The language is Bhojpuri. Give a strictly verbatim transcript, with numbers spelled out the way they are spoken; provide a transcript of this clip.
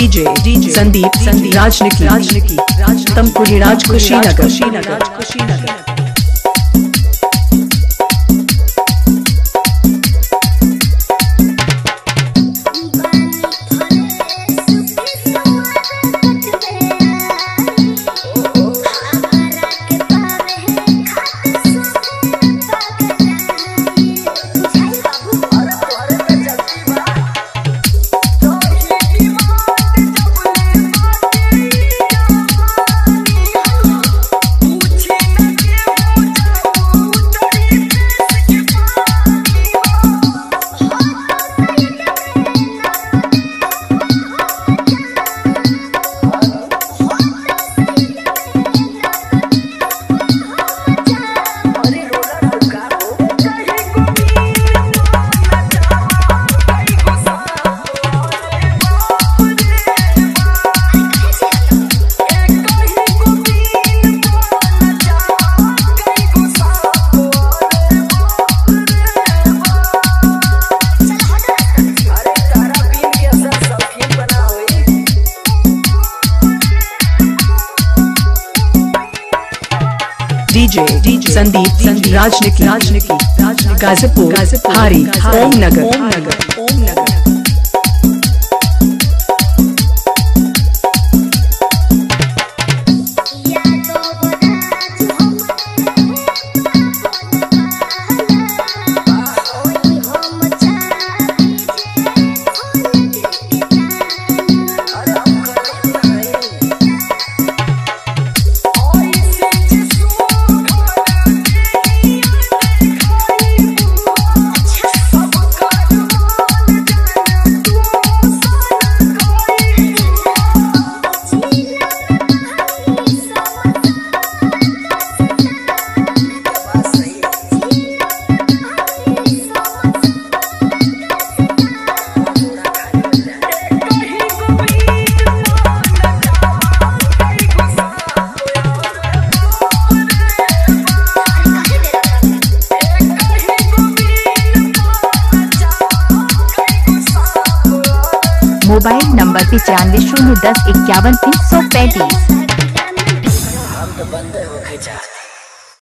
डीजे डीजे संदीप संदीप राजनिकी राजनिकी तमकुड़ी राज कुशीनगर कुशीनगर कुशीनगर डीजे डीजे संदीप संदीप राजनिकी राजनिकी गाजीपुर गाजीपुर हारी ओम नगर ओम नगर ओम नगर मोबाइल नंबर पिचानवे शून्य दस इक्यावन तीन सौ पैंतीस। हम तो बंदे हो गए।